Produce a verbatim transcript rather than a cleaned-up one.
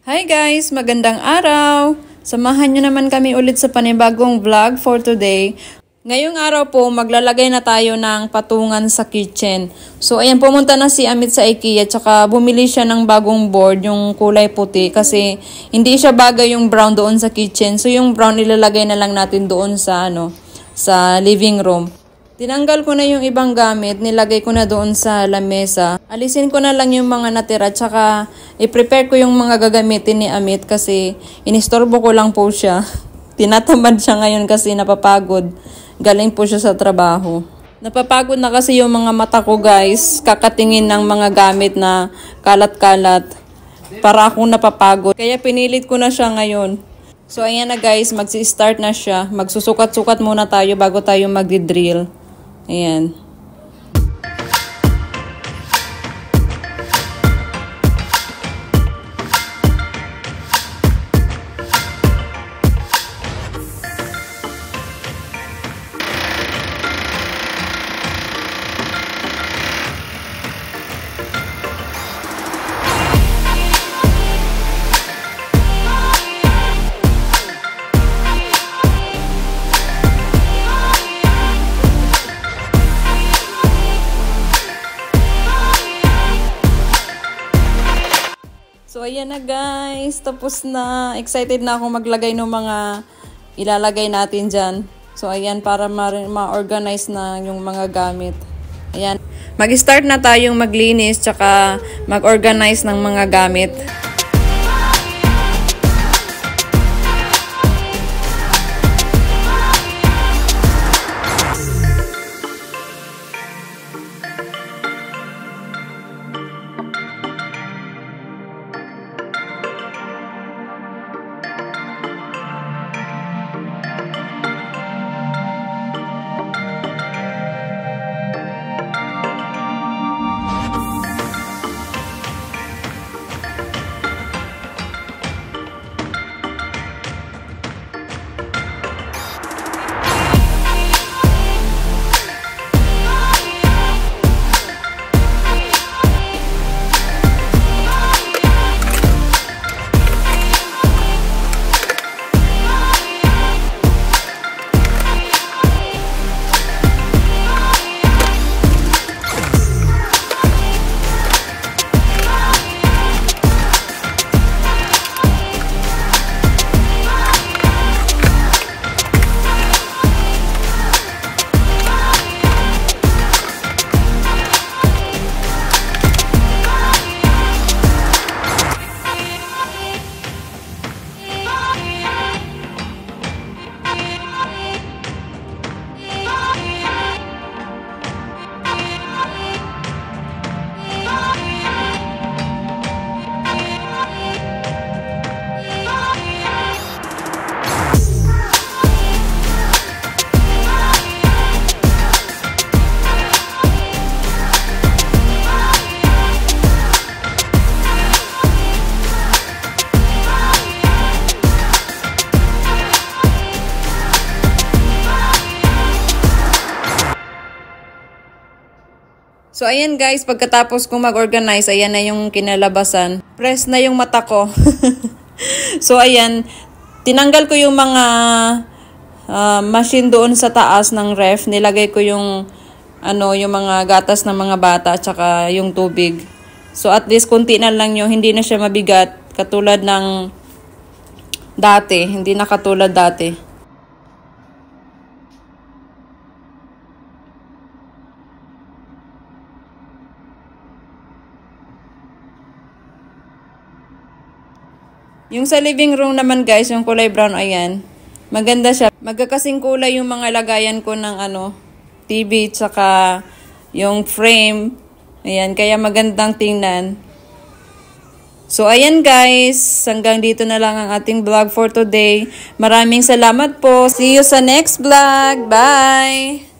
Hi guys! Magandang araw! Samahan nyo naman kami ulit sa panibagong vlog for today. Ngayong araw po, maglalagay na tayo ng patungan sa kitchen. So ayan, pumunta na si Amit sa IKEA tsaka bumili siya ng bagong board, yung kulay puti. Kasi hindi siya bagay yung brown doon sa kitchen. So yung brown ilalagay na lang natin doon sa, ano, sa living room. Tinanggal ko na yung ibang gamit, nilagay ko na doon sa lamesa. Alisin ko na lang yung mga natira, tsaka i-prepare ko yung mga gagamitin ni Amit kasi inistorbo ko lang po siya. Tinatamad siya ngayon kasi napapagod. Galing po siya sa trabaho. Napapagod na kasi yung mga mata ko guys, kakatingin ng mga gamit na kalat-kalat. Para akong napapagod. Kaya pinilit ko na siya ngayon. So ayan na guys, magsi-start na siya. Magsusukat-sukat muna tayo bago tayo magdi-drill. Ayan. So, ayan na guys. Tapos na. Excited na ako maglagay ng mga ilalagay natin dyan. So, ayan, para ma-organize na yung mga gamit. Ayan. Mag-start na tayong maglinis tsaka mag-organize ng mga gamit. So, ayan guys, pagkatapos kong mag-organize, ayan na yung kinalabasan. Press na yung mata ko. So, ayan, tinanggal ko yung mga uh, machine doon sa taas ng ref. Nilagay ko yung, ano, yung mga gatas ng mga bata, tsaka yung tubig. So, at least kunti na lang yung, hindi na siya mabigat, katulad ng dati. Hindi na katulad dati. Yung sa living room naman guys, yung kulay brown, ayan. Maganda siya. Magkakasing kulay yung mga lagayan ko ng ano, T V, tsaka yung frame. Ayan, kaya magandang tingnan. So, ayan guys. Hanggang dito na lang ang ating vlog for today. Maraming salamat po. See you sa next vlog. Bye!